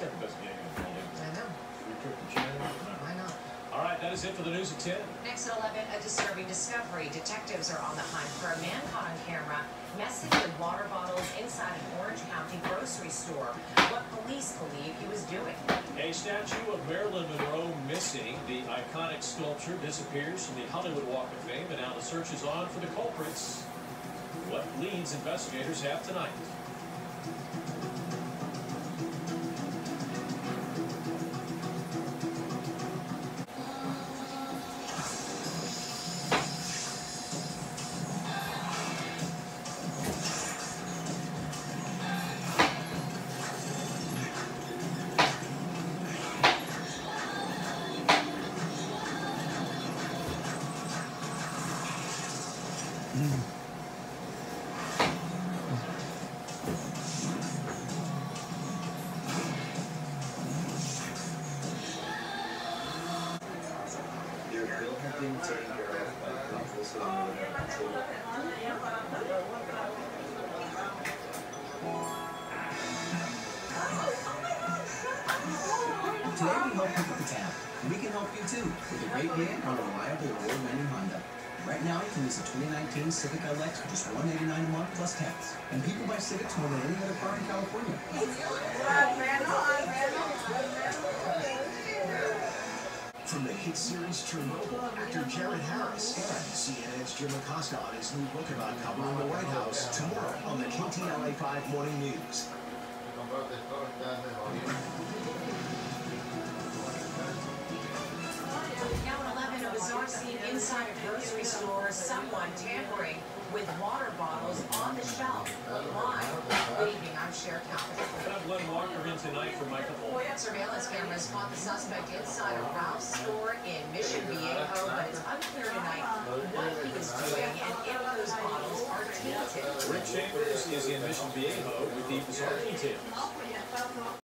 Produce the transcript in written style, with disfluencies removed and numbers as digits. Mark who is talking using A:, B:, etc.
A: never does a game in the building.
B: I know.
A: We trip the chair.
B: Why not?
A: All right, that is it for the news at 10.
B: Next at 11, a disturbing discovery. Detectives are on the hunt for a man caught on camera messing with water bottles inside an Orange County grocery store. What police believe he was doing.
A: A statue of Marilyn Monroe missing. The iconic sculpture disappears from the Hollywood Walk of Fame, and now the search is on for the culprits. What leads investigators have tonight?
C: Your bill has been taken care of by the office of
D: Today we help pick up the tab, and we can help you too with a great deal on a reliable award-winning Honda. Right now you can lease a 2019 Civic LX for just $189 a month plus tax, and people buy Civics more than any other car in California.
E: From the hit series Chernobyl, actor Jared Harris, and CNN's Jim Acosta on his new book about covering the White House tomorrow on the KTLA 5 Morning News.
B: Now at 11, a bizarre scene inside a grocery store. Someone tampering with water bottles on the shelf. Why? Leaving, I'm Cher.
A: I'm Glen in tonight for Michael.
B: Surveillance cameras caught the suspect inside a Ralph's store in Mission Viejo, but it's unclear tonight what he was doing and if those bottles are tainted.
A: Rick Chambers is in Mission Viejo with the bizarre details.